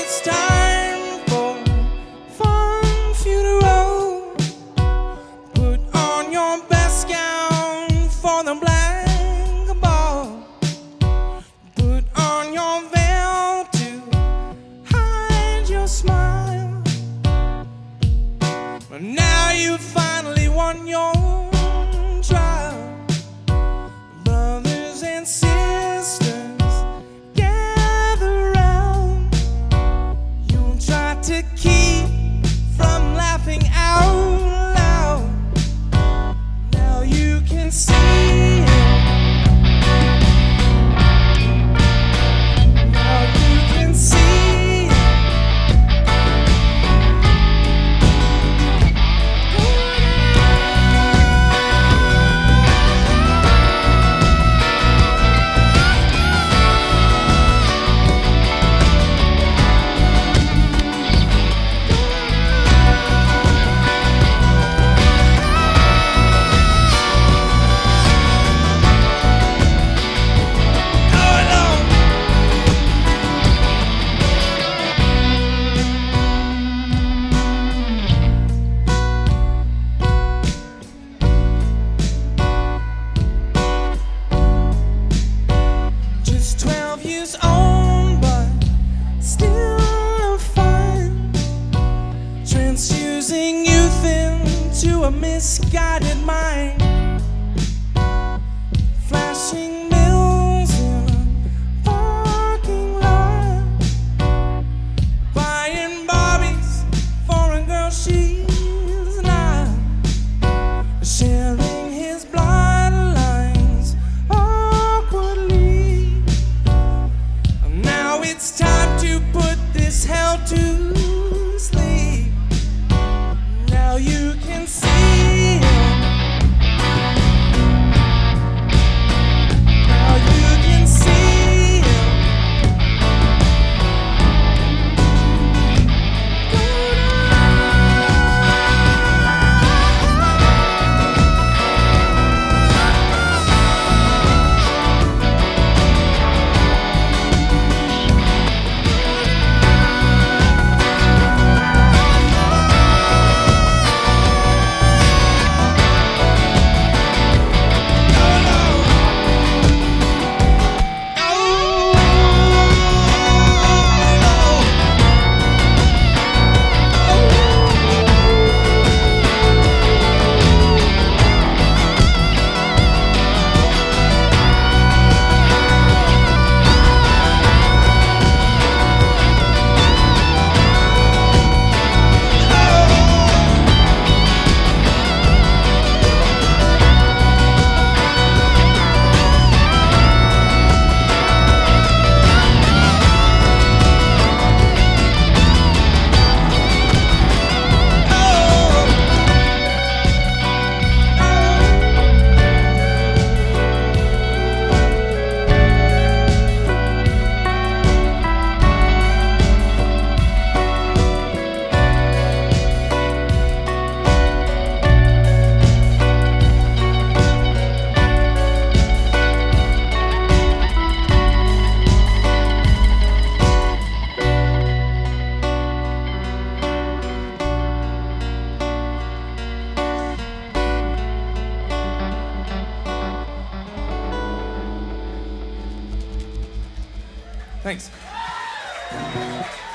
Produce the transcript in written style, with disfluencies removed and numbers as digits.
it's time for fun funeral. Put on your best gown for the black ball. Put on your veil to hide your smile. Now you finally won your trial. Brothers and sisters, gather round. You'll try to keep from laughing out loud. Now you can see it. Now you can see it. Just 12 years old, but still fun. Transfusing youth into a misguided mind. Flashing mills in a parking lot. Buying Barbies for a girl she's not. Sharing his bloodlines awkwardly. Now it's time to put this hell to sleep. Now you can see it. Now you can see it. Thanks.